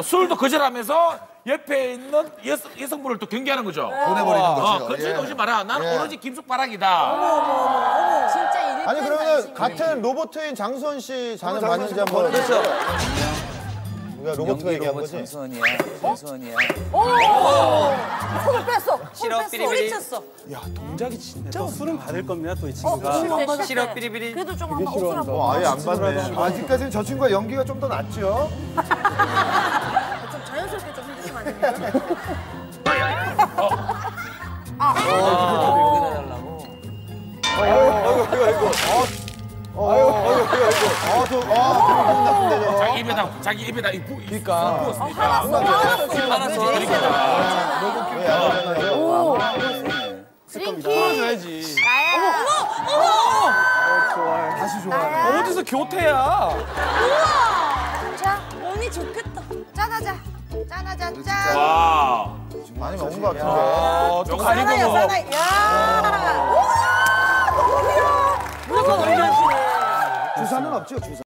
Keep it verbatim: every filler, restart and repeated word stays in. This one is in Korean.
술도 거절하면서 옆에 있는 여성, 여성분을 또 경계하는 거죠. 보내버리는 어, 거죠. 근처에 예. 오지 마라. 나는 예. 오로지 김숙바락이다. 진짜 일 아니 그러면 같은 로버트인 장수원 씨 자는 봤는지 한번. 그렇죠. 우리가 로버트가 얘기한 거지? 장수원이야. 장수원이야. 손을 뺐어. 싫어, 삐리삐리. 쳤어. 야, 동작이 진짜 술은 받을 겁니다, 또 이 친구가. 싫어, 삐리삐리. 그래도 좀 한번 옷을 한번. 어, 아예 안 받네. 아직까지는 저 친구가 연기가 좀 더 낫죠? 좀 자연스럽게 좀 해주시면 안 됩니까? 보내달라고. 아, 저, 아, 기분 나쁜데, 저거. 자기 입에다 자기 입에다 이 부, 그러니까 부었으니까. 알았어, 알았어. 왜 안 하나요? 풀어줘야지. 다시 좋아해. 어디서 교태야? 자, 언니 좋겠다. 짠하자. 짠하자, 짠. 와. 많이 먹은 것 같은데. 아, 또 가리고 사나야, 먹어. 사나야. 야. 우와, 너무 귀여워. 주사는 없죠, 주사.